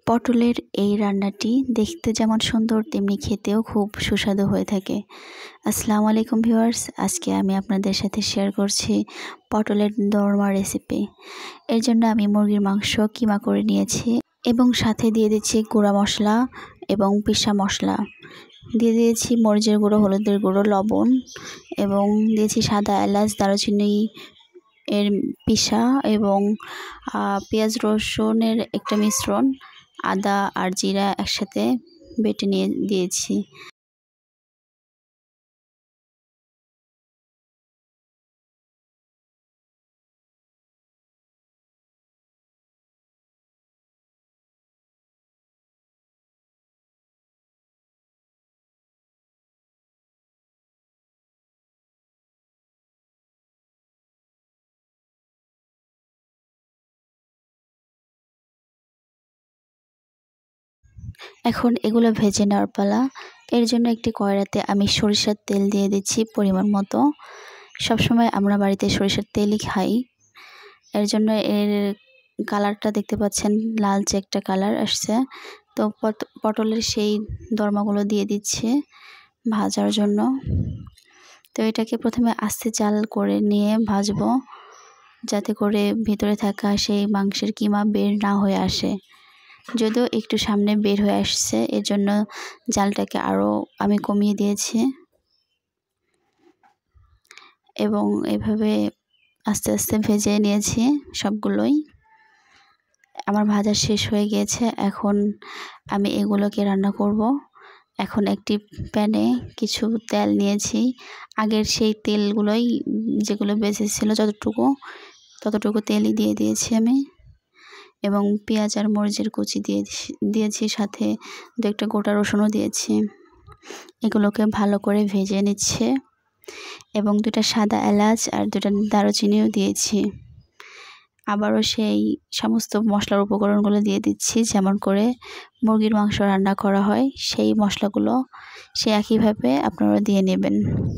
পটলের এই রান্নাটি দেখতে যেমন সুন্দর তেমনি খেতেও খুব সুস্বাদু হয়ে থাকে। আসসালামু আলাইকুম ভিউয়ার্স, আজকে আমি আপনাদের সাথে শেয়ার করছি পটলের দোরমা রেসিপি। এর জন্য আমি মুরগির মাংস কিমা করে নিয়েছি এবং সাথে দিয়ে দিচ্ছি গুঁড়া মশলা এবং পিসা মশলা, দিয়ে দিয়েছি মরিচের গুঁড়ো, হলুদের গুঁড়ো, লবণ এবং দিয়েছি সাদা এলাচ, দারুচিনি এর পিসা এবং পেঁয়াজ রসুনের একটা মিশ্রণ, আদা আর জিরা একসাথে বেটে নিয়ে দিয়েছি। এখন এগুলো ভেজে নেওয়ার পালা। এর জন্য একটি কড়াইতে আমি সরিষার তেল দিয়ে দিচ্ছি পরিমাণ মতো। সবসময় আমরা বাড়িতে সরিষার তেলই খাই। এর জন্য এর কালারটা দেখতে পাচ্ছেন, লালচে একটা কালার আসছে। তো পটলের সেই দরমাগুলো দিয়ে দিচ্ছে ভাজার জন্য। তো এটাকে প্রথমে আস্তে জাল করে নিয়ে ভাজবো, যাতে করে ভিতরে থাকা সেই মাংসের কিমা বের না হয়ে আসে। যদিও একটু সামনে বের হয়ে আসছে, এর জন্য জালটাকে আরও আমি কমিয়ে দিয়েছি এবং এভাবে আস্তে আস্তে ভেজে নিয়েছি সবগুলোই। আমার ভাজা শেষ হয়ে গিয়েছে। এখন আমি এগুলোকে রান্না করব। এখন একটি প্যানে কিছু তেল নিয়েছি, আগের সেই তেলগুলোই যেগুলো বেঁচেছিল ততটুকু তেলই দিয়ে দিয়েছি আমি, এবং পেঁয়াজ আর মরিচের কুচি দিয়েছি, সাথে দু একটা গোটা রসুনও দিয়েছি। এগুলোকে ভালো করে ভেজে নিচ্ছে এবং দুটা সাদা এলাচ আর দুটা দারুচিনিও দিয়েছি। আবারও সেই সমস্ত মশলার উপকরণগুলো দিয়ে দিচ্ছি, যেমন করে মুরগির মাংস রান্না করা হয় সেই মশলাগুলো সে একইভাবে আপনারা দিয়ে নেবেন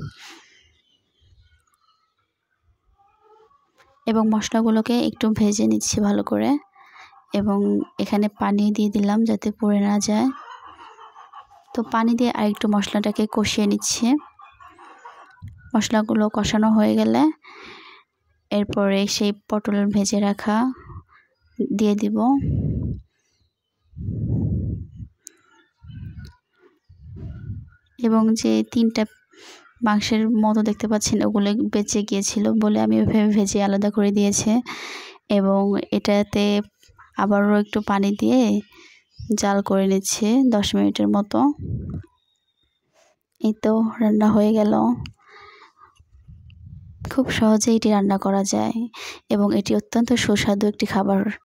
এবং মশলাগুলোকে একটু ভেজে নিচ্ছি ভালো করে। এবং এখানে পানি দিয়ে দিলাম যাতে পুড়ে না যায়। তো পানি দিয়ে আরেকটু মশলাটাকে কষিয়ে নিচ্ছে। মশলাগুলো কষানো হয়ে গেলে এরপরে সেই পটল ভেজে রাখা দিয়ে দিব এবং যে তিনটা মাংসের মতো দেখতে পাচ্ছেন ওগুলো বেঁচে গিয়েছিল বলে আমি ওইভাবে ভেজে আলাদা করে দিয়েছি এবং এটাতে আবারও একটু পানি দিয়ে জাল করে নিচ্ছে 10 মিনিটের মতো। এই তো রান্না হয়ে গেল। খুব সহজেই এটি রান্না করা যায় এবং এটি অত্যন্ত সুস্বাদু একটি খাবার।